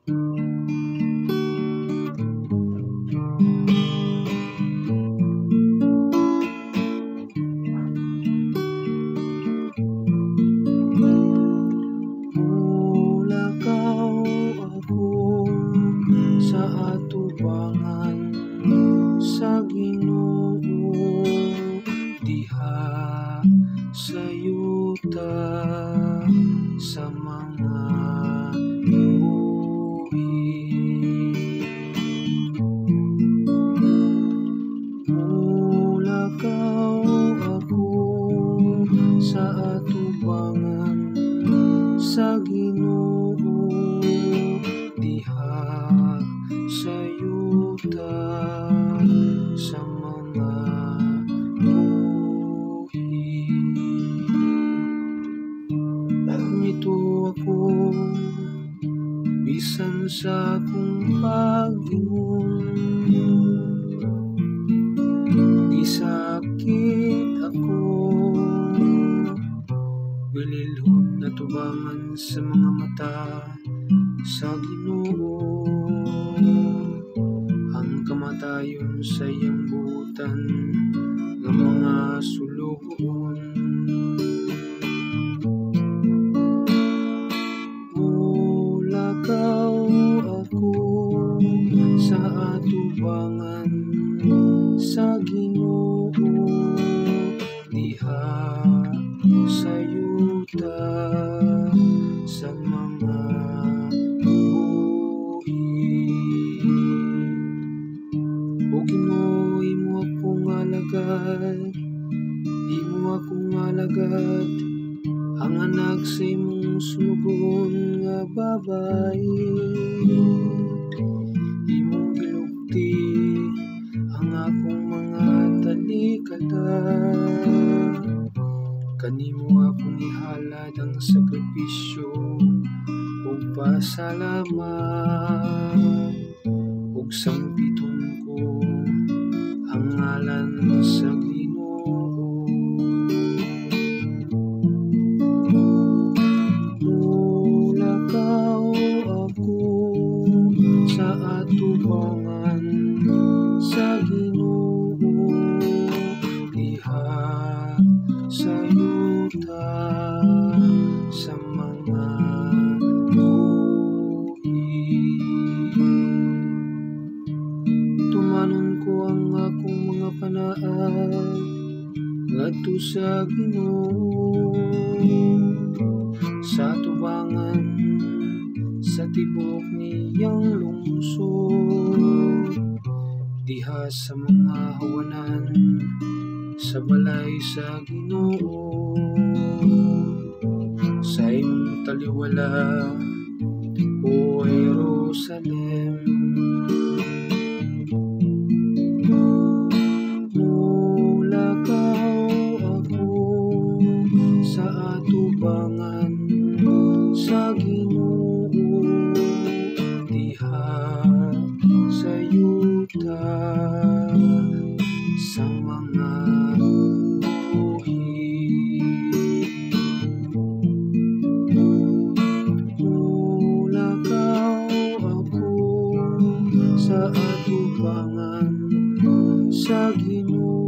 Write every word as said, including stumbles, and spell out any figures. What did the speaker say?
Mulakaw ako sa atubangan sa Ginoo, diha sa yuta sa mga buhi. Mulakaw ako sa atubangan sa Ginoo, diha sa yuta sa mga buhi. Ito ako bisan sa akong pag-ingon, di sakit ako, bililhon na tubangan sa mga mata sa Ginoo. Ang kamatayon sa iyang butan ng mga sulugon. Mulakaw ako sa atubangan sa Ginoo, diha sa yuta sa mga buhi. O Ginoo, imo akong alagad, imo akong alagad, ang anak sa imong sulugon nga babayi. Imong gilugti ang akong mga talikala, kanimo akong ihalad ang sakripisyo ug pasalamat, ug sampiton ko ang ngalan sa Ginoo. Mulakaw ako sa atubangan sa Ginoo, diha sa yuta sa mga buhi. Tumanon ko ang akong mga panaag ngadto sa Ginoo, sa tubangan sa tibok niyang lungsod, diha sa mga hawanan sa balay sa Ginoo. Sa imong taliwala, o Jerusalem, mulakaw ako sa atubangan sa Ginoo, diha sa yuta sa mga buhi. Mulakaw ako sa atubangan sa Ginoo,